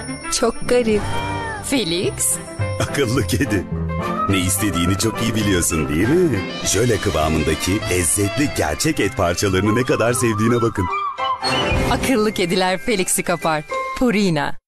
Çok garip. Felix, Akıllı kedi. Ne istediğini çok iyi biliyorsun değil mi? Jöle kıvamındaki lezzetli gerçek et parçalarını ne kadar sevdiğine bakın. akıllı kediler Felix'i kapar. Purina.